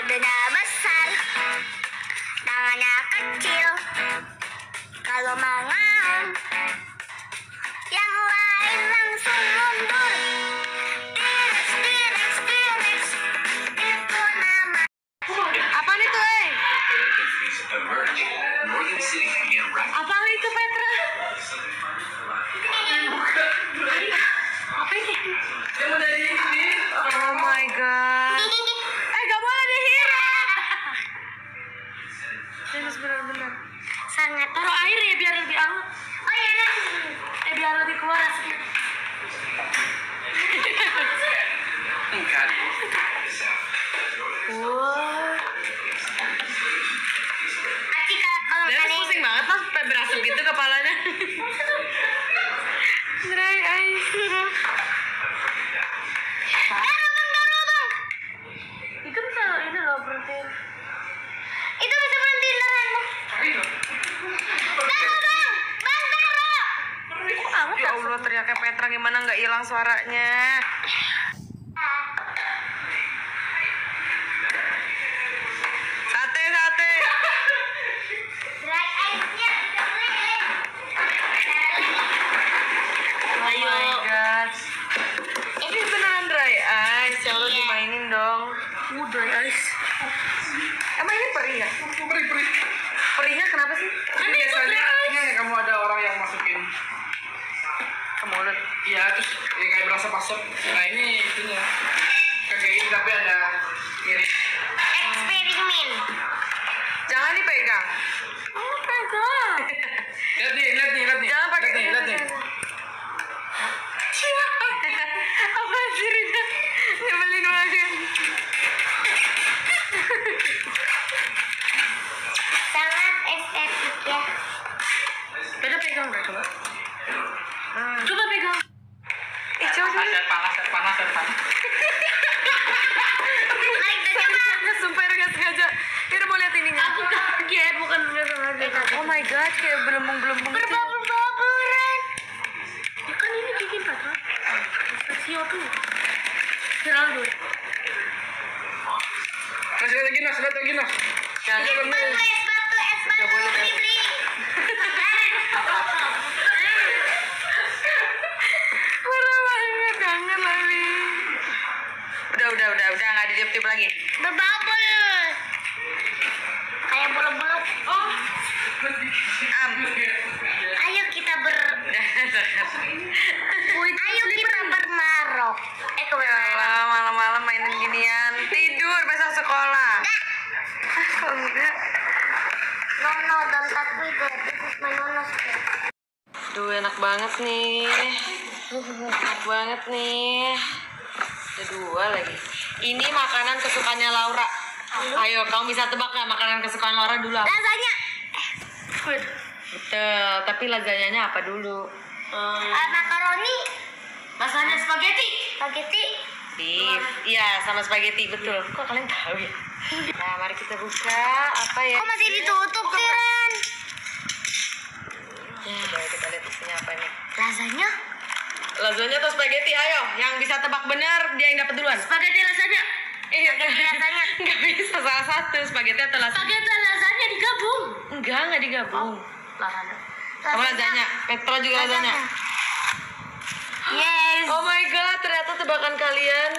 Badannya besar, tangannya kecil. Kalau mangan, yang lain langsung mundur. T-Rex, itu nama. Apa nih tuh, Apa itu, Petra? Apa ini? Oh my god. Gak boleh dihira. Serius benar-benar. Sangat. Taruh air ya biar lebih hangat. Oh iya nanti. Biar lebih keluar aslinya. Wow. Aci kalau Dia kalian pusing banget lah, sampai berasap gitu kepalanya. Dry ice. Lubang. Itu bisa ini loh protein. Itu bisa berhenti beneran, Bang. Bang, taruh. Ya Allah, teriaknya Petra gimana nggak hilang suaranya. Sate. Dry ice-nya kita beli. Oh my god. Ini beneran dry ice. Ya Allah, dimainin dong. Dry ice. Emang ini perih ya? Perih. Perihnya kenapa sih? Ini biasanya ini kamu ada orang yang masukin Ke mulut. ya terus ya, kayak berasa pasok. Nah ini itunya kayak gini tapi ada kiri. Eksperimen. Jangan dipegang. Oh, pegang. Lihat nih. Jangan pakai Lihat nih. Apa sih Rina? Nyebelin banget. Sangat estetik ya. Beda pegang deh coba. Coba pegang. Coba. Panas. Mari kita coba. Nggak sumpah nggak sengaja. Kita mau lihat ininya. Aku kaget bukan nggak sengaja. Oh my god, kayak belembung-belembung. Berbabur-baburan. Ya kan ini bikin apa? CO2. Geraldo. Lihat lagi Nas. Jangan. Es batu Nggak boleh, kan? Fitri. Parah banget, kangen lagi. Udah, nggak ditiup-tiup lagi. Berbabur. Kayak bulu-bulu. Oh. Ayo kita bermarok. Kalau malam-malam mainin ginian, tidur besok sekolah. Kalau enggak. No, don't touch me there. This is my nono square. Duh, enak banget nih. Enak banget nih. Ada dua lagi. Ini makanan kesukaannya Laura. Ayo, kamu bisa tebak nggak makanan kesukaan Laura dulu apa? Lasagna. Betul, tapi lasagnanya apa dulu? Makaroni. Masanya spaghetti. Spaghetti. Beef. Iya, sama spaghetti, betul. Kok kalian tahu ya? Nah, mari kita buka. Apa ya? Kok masih ditutup, Kiran? Coba kita lihat isinya apa nih. Lasagna. Lasagna atau spaghetti? Ayo, yang bisa tebak benar dia yang dapat duluan. Spaghetti lasagna. Lasagna. Nggak bisa salah satu, spaghetti atau lasagna. Spaghetti lasagna digabung. Nggak digabung. Lasagna. Kamu lasagna, Petra juga lasagna. Yes. Oh my god, ternyata tebakan kalian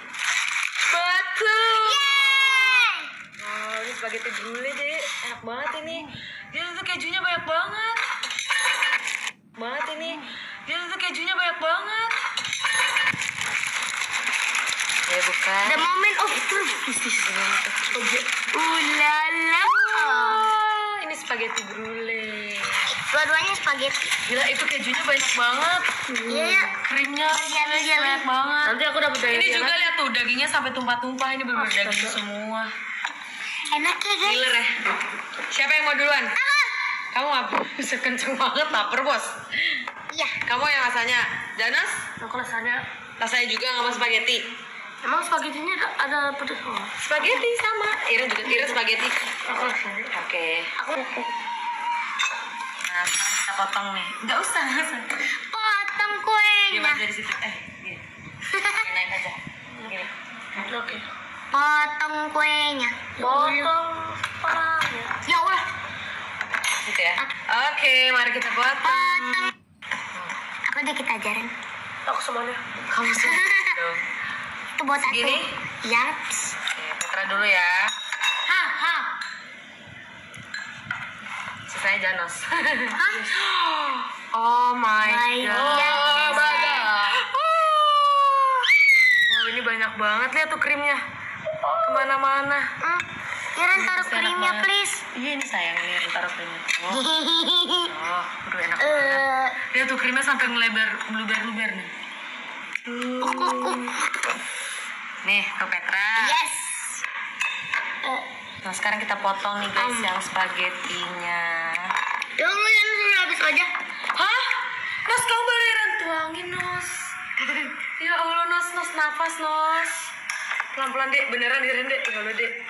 betul. Yeay. Oh, ini spaghetti brulee deh, enak banget ini. Dia tuh kejunya banyak banget. Kejunya banyak banget. Ya bukan. The moment of truth. Ulala. Ini spaghetti brulee. Dua-duanya spaghetti. Gila, itu kejunya banyak banget. Iya. Krimnya banyak banget. Nanti aku dapat daging. Ini juga lihat tuh dagingnya sampai tumpah-tumpah. Ini benar-benar daging semua. Enak ya guys. Gila ya. Siapa yang mau duluan? Kamu apa? Bisa kenceng banget, lapar bos. Iya. Kamu yang rasanya Janas? Aku rasanya. Rasanya juga nggak mau spaghetti. Emang spagettinya ada pedes kok? Spaghetti sama. Ira juga. Ira spaghetti. Aku rasanya. Oke. Aku. Nah, sekarang kita potong nih. Nggak usah. Potong Gini kuenya. aja di situ. Gini. Naik aja. Gini. Oke. Potong kuenya. Potong palanya. Ya Allah. Gitu ya. Oke, mari kita potong. Potong. Aku dikit ajaran. Aku semuanya. Kamu semua dong. Itu buat aku. Gini? Yaps. Oke, Petra dulu ya. Ha. Sisanya Janos. Oh my My god. God. Wow, ini banyak banget. Lihat tuh krimnya. Kemana-mana. Iren taruh Masih enak krimnya banget. please. Iya, ini sayang. Ini taruh krimnya. Oh, aduh enak banget. Lihat tuh krimnya sampai melebar, meluber-luber nih. Nih, ke Petra. Yes. Nah, sekarang kita potong nih guys yang spaghettinya. Tunggu yang sudah habis aja. Hah? Nos, kamu beneran tuangin, Nos. Ya Allah, Nos, nafas, Nos. Pelan-pelan, Dek. Beneran, Iren, Dek. Ya Allah, Dek.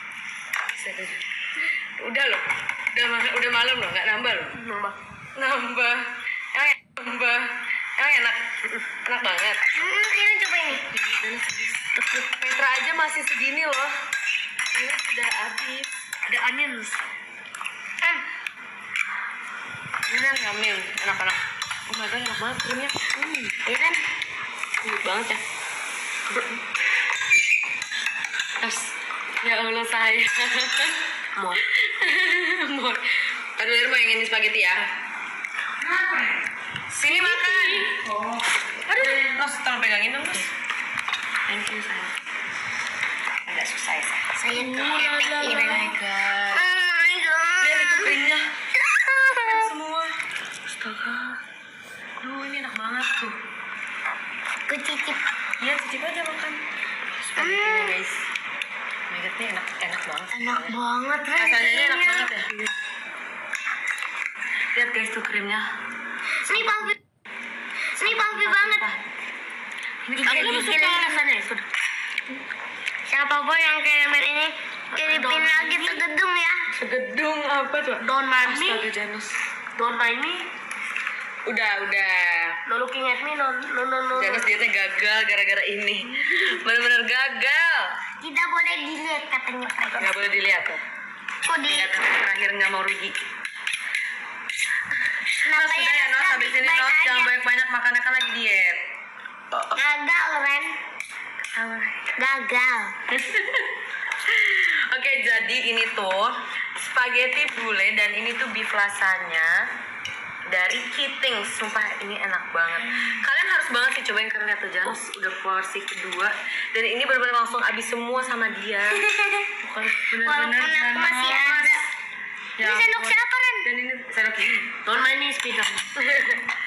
Udah loh. Udah malam loh, nggak nambah loh. Nambah. Emang enak? Enak banget. Ini coba ini. Petra aja masih segini loh. Ini sudah habis. Ada onions. Ini kan ngamin, enak-enak. Oh my god, enak banget krimnya. Iya kan? Enak banget ya. Terus, ya Allah saya. Mor. Aduh, Irma yang ini spaghetti ya. Sini makan. Aduh, Nos, tolong pegangin dong, Nos. Thank you, sayang. Agak susah ya, sayang. Saya Oh my god. Lihat itu krimnya. Semua. Astaga. Duh, ini enak banget tuh. Aku cicip. Iya, cicip aja makan. Spaghettinya guys. Oh my god, ini enak banget. Enak banget. Rasanya enak banget ya. Lihat guys tuh krimnya. Ini puffy banget. Ini Sudah. Siapapun yang kirimin ini kiripin lagi segedung ya. segedung apa tuh? Don't mind me. Astaga, Janus. Don't mind me. Udah. No looking at me. No. Janus dietnya gagal gara-gara ini. Benar-benar gagal. Tidak boleh dilihat katanya. Nggak boleh dilihat tuh. Kok di? Lihat terakhir nggak mau rugi. Kenapa Sudah ya Nos, habis ini baik-baik Nos aja? jangan banyak makan kan lagi diet. Gagal, Ren. Gagal. Oke, jadi ini tuh spaghetti bule dan ini tuh beef lasagna dari Kiting. Sumpah ini enak banget. Kalian harus banget sih cobain karena lihat tuh Janus udah porsi kedua dan ini benar-benar langsung habis semua sama dia. Bukan benar-benar Walaupun aku masih ada. Ya Ini sendok ampun. siapa, Ren? Dan ini sendok ini. Don't mind me, speed.